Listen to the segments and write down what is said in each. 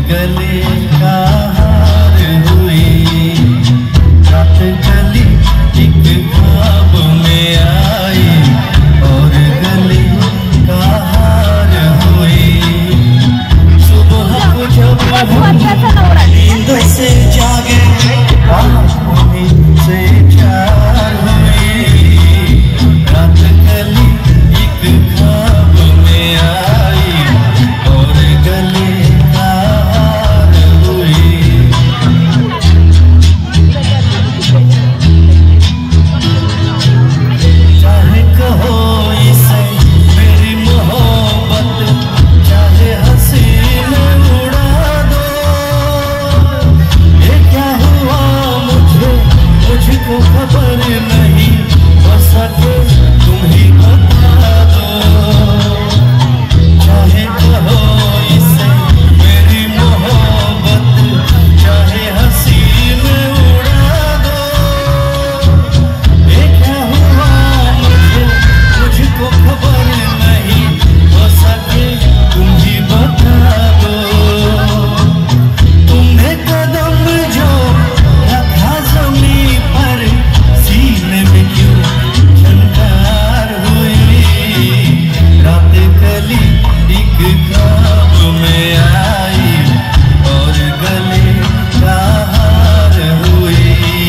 गले का हार हुई। रात गली एक ख्वाब में आई और गले का हार हुई। सुबह को जब नींद से जागे आँखों से चार हुई। रात गली एक ख्वाब में आई और गले का हार हुई। चाहे कहो इसे मेरी मोहब्बत, चाहे हंसी में उड़ा दो। ये क्या हुआ मुझको खबर नहीं, हो सके तुम ही बता दो। चाहे कहो इसे मेरी मोहब्बत, चाहे हंसी में उड़ा दो। ये क्या हुआ मुझको खबर नहीं, हो सके तुम ही बता दो। तुमने कदम जो रखा ज़मीं पर, सीने में क्यों झनकार हुई। रात गली एक ख्वाब में आई और गले का हार हुई।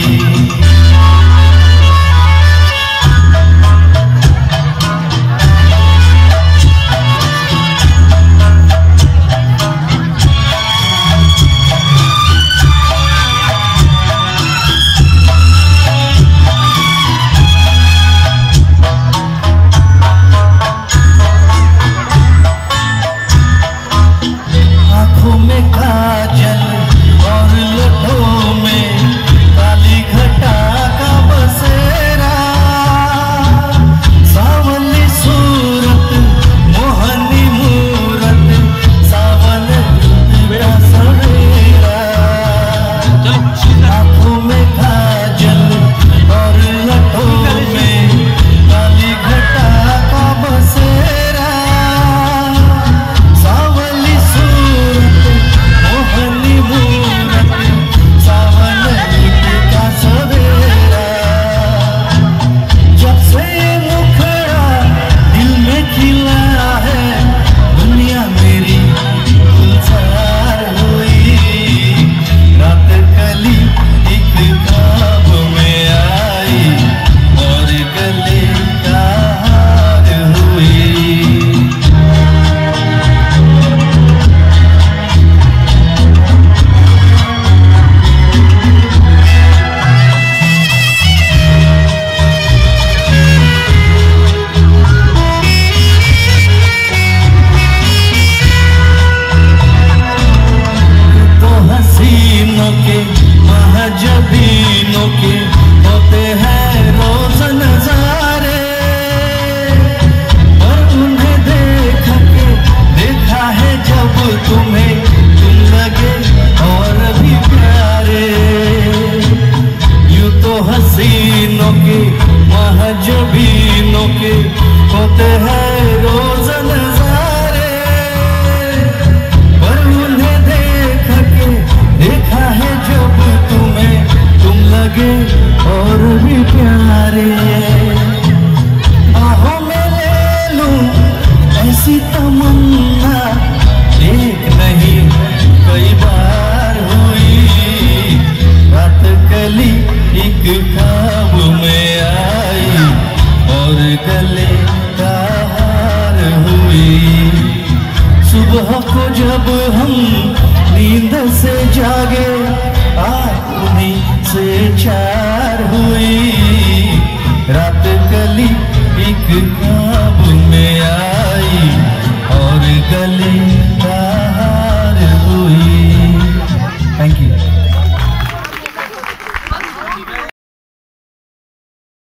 आँखों में काजल और लठों में काली घटा का बसेरा। सावली सूरत मोहनी मूरत, सावन बेड़ा सवेरा। आँखों में काजल और लठों में काली घटा का बसेरा। सावली सूरत मोहनी मूरत, सावन का सवेरा। जब से मुखड़ा दिल में खिला है, दुनिया मेरी गुलजार हुई। रात गली एक ख्वाब में आई और गले का हार हुई। तो हसीनों के महजबीनों के होते हैं रोज नजारे, पर उन्हें देखा है जब तुम्हें, तुम लगे और भी प्यारे। यूं तो हसीनों के महजबीनों के होते हैं रोज नजारे, पर उन्हें देखा है जब तुम्हें, तुम लगे और भी प्यारे। बाहों में ले लूं ऐसी तमन्ना, एक नहीं कई बार हुई। रात गली एक ख्वाब में आई और गले का हार हुई। सुबह को जब हम नींद से जागे आँखों से चार हुई। रात गली एक